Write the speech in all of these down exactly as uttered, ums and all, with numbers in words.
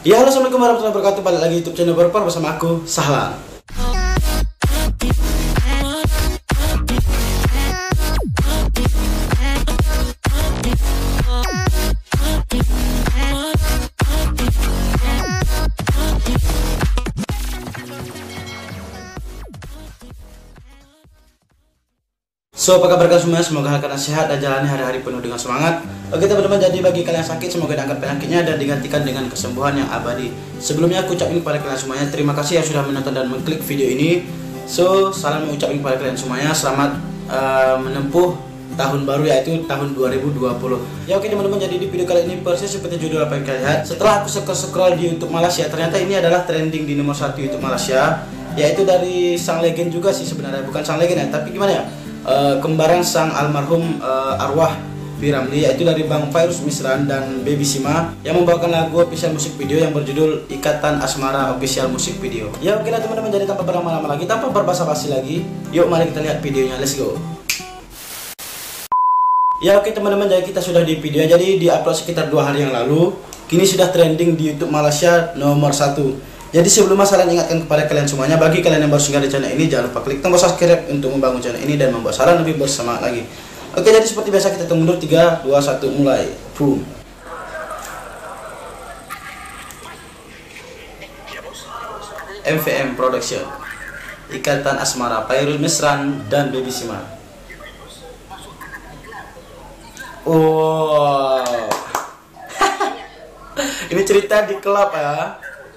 Ya, halo, assalamualaikum warahmatullahi wabarakatuh. Balik lagi YouTube channel Berpar bersama aku, Sahlan. So, apa kabar kalian semua? Semoga kalian sehat dan jalani hari-hari penuh dengan semangat. Oke teman-teman, jadi bagi kalian yang sakit, semoga diangkat penyakitnya dan digantikan dengan kesembuhan yang abadi. Sebelumnya aku ucapin kepada kalian semuanya, terima kasih yang sudah menonton dan mengklik video ini. So, salam mengucapkan kepada kalian semuanya, selamat uh, menempuh tahun baru, yaitu tahun dua ribu dua puluh. Ya oke teman-teman, jadi di video kali ini persis seperti judul apa yang kalian lihat. Setelah aku scroll-scroll di YouTube Malaysia, ternyata ini adalah trending di nomor satu YouTube Malaysia, yaitu dari sang legend juga sih sebenarnya, bukan sang legend ya, tapi gimana ya? Uh, kembaran sang almarhum uh, arwah P. Ramlee, yaitu dari Bang Fairuz Misran dan Baby Sima, yang membawakan lagu official musik video yang berjudul Ikatan Asmara official musik video. Ya oke lah teman-teman, jadi tanpa berlama-lama lagi, tanpa berbasa-basi lagi, yuk mari kita lihat videonya, let's go. Ya oke teman-teman, jadi kita sudah di video, jadi di upload sekitar dua hari yang lalu, kini sudah trending di YouTube Malaysia nomor satu. Jadi sebelum masalah ingatkan kepada kalian semuanya, bagi kalian yang baru singgah di channel ini, jangan lupa klik tombol subscribe untuk membangun channel ini dan membuat saran lebih bersemangat lagi. Oke, jadi seperti biasa kita tunggu dulu, tiga, dua, satu, mulai. Boom. M V M Production, Ikatan Asmara, Fairuz Misran dan Baby Sima. Wow. Ini cerita di klub ya.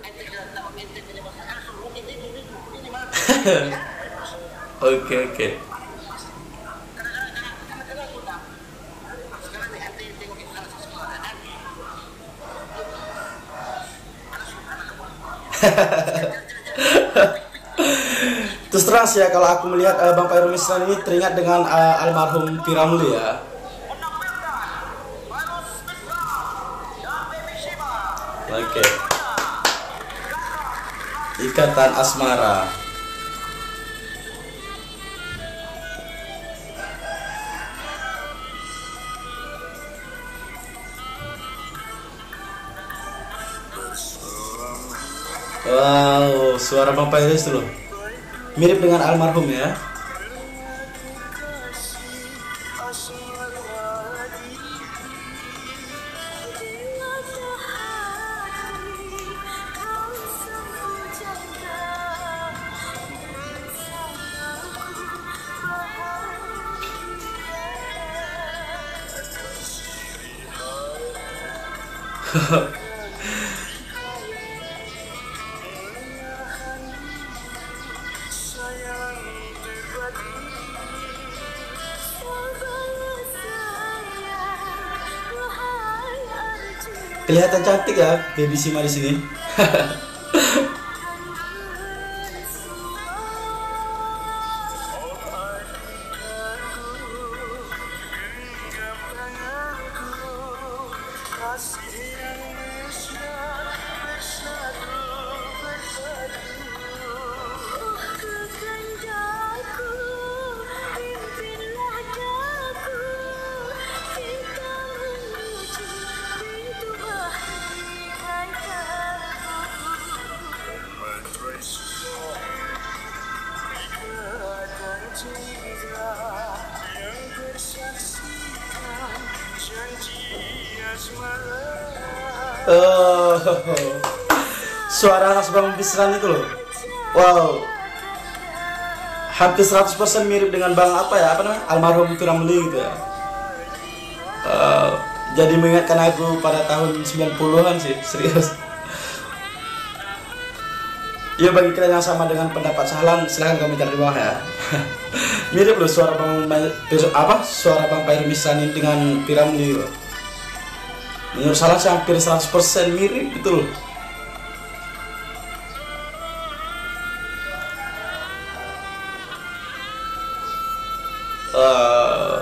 Oke oke. Terus terang sih ya, kalau aku melihat uh, Bang Fairuz Misran ini teringat dengan uh, almarhum P. Ramlee ya. Oke. Ikatan Asmara. Wow, suara Bang Fairuz itu loh, mirip dengan almarhum ya. Kelihatan cantik ya Baby Sima di sini. Oh, suara khas Bang Misran itu loh. Wow, hampir seratus persen mirip dengan Bang apa ya, apa namanya, almarhum P. Ramlee gitu ya. Uh, jadi mengingatkan aku pada tahun sembilan puluhan sih, serius. Ya bagi kalian yang sama dengan pendapat Sahlan, silahkan komentar di bawah ya. Mirip loh suara Bang apa suara Bang Fairuz Misran ini dengan P. Ramlee loh. Menurut Sahlan sih hampir seratus persen mirip gitu loh. Uh,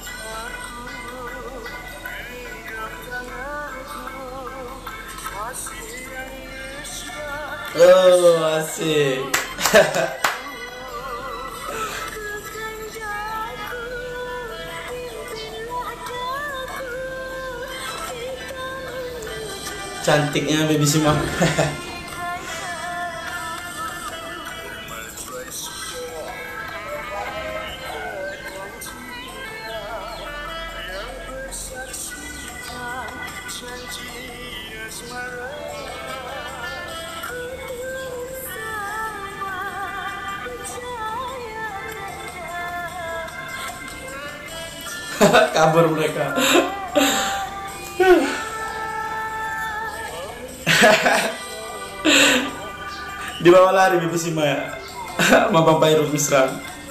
oh asik. Cantiknya baby Sima. Kabur mereka. Dibawa lari baby Sima ya. Sama Bang Pairut mesra.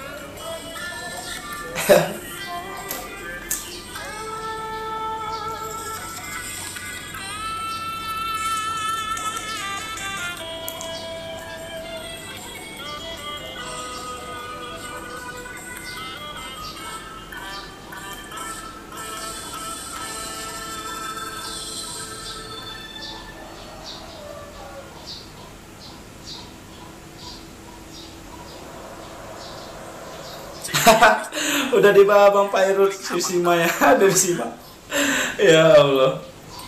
Udah dibawa Bang Pairut Sima ya, dari Sima. Ya Allah.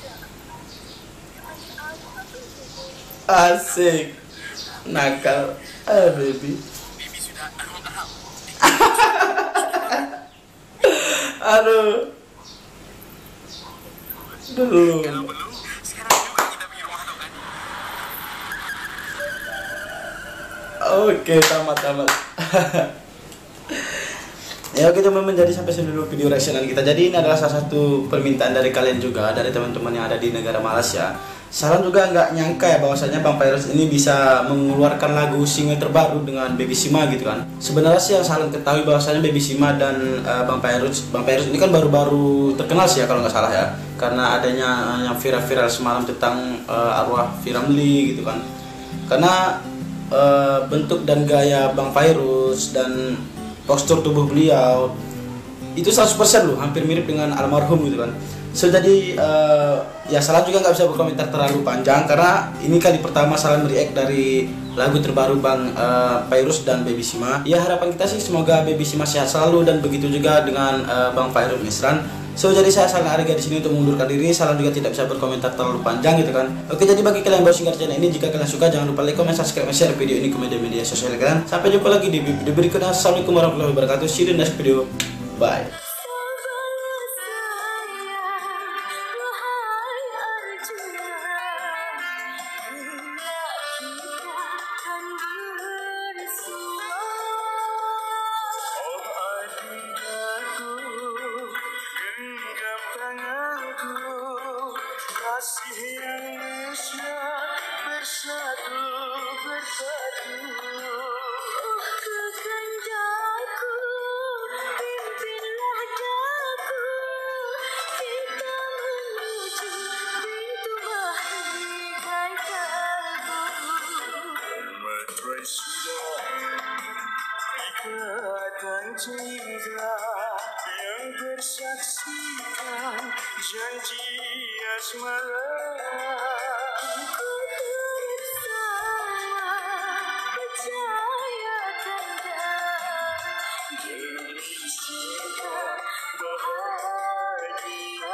Asik. Nakal. Ah, baby. Aduh. Dulu. Oke, tamat-tamat. Ya oke teman-teman, jadi sampai sini dulu video reactionan kita. Jadi ini adalah salah satu permintaan dari kalian juga, dari teman-teman yang ada di negara Malaysia. Saran juga nggak nyangka ya bahwasanya Bang Pairut ini bisa mengeluarkan lagu single terbaru dengan Baby Sima gitu kan. Sebenarnya sih yang salah ketahui bahwasanya Baby Sima dan uh, Bang Pairut Bang Pairut ini kan baru-baru terkenal sih ya kalau nggak salah ya, karena adanya yang viral-viral semalam tentang uh, arwah Firamli gitu kan. Karena uh, bentuk dan gaya Bang Pairut dan postur tubuh beliau itu seratus persen loh, hampir mirip dengan almarhum gitu kan. So jadi uh, ya Salam juga nggak bisa berkomentar terlalu panjang karena ini kali pertama Salam react dari lagu terbaru Bang uh, Pairut dan Baby Sima. Ya harapan kita sih semoga Baby Sima sehat selalu dan begitu juga dengan uh, Bang Pairut Misran. So jadi saya Salam Ariga di sini untuk mengundurkan diri. Salam juga tidak bisa berkomentar terlalu panjang gitu kan. Oke, jadi bagi kalian yang baru singgah channel ini, jika kalian suka jangan lupa like, comment, subscribe, share video ini ke media-media sosial kalian. Sampai jumpa lagi di video berikutnya. Assalamualaikum warahmatullahi wabarakatuh. See you in the next video. Bye. Kasih yang mesra bersatu bersatu. Oh kekandaku, pimpinlah daku, kita menuju pintu mahligai kalbu. Meterai sudah ikatan cinta yang bersaksikan janji asmara. Ku bersama percaya tanda diri cinta bahagia.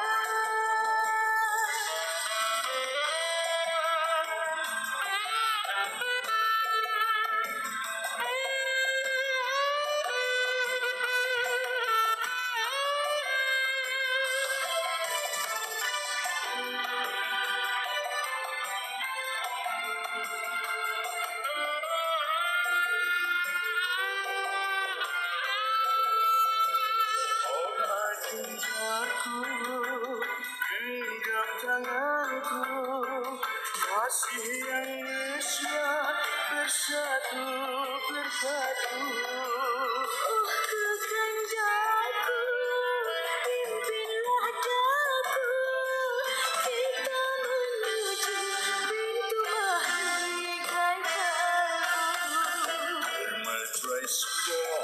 Cintaku, genggam tanganku, kasih yang mesra bersatu bersatu. Oh kekandaku, pimpinlah daku, kita menuju pintu mahligai kalbu. Meterai sudah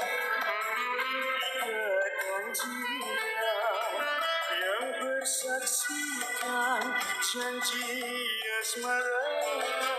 ikatan cinta yang bersaksikan janji asmara.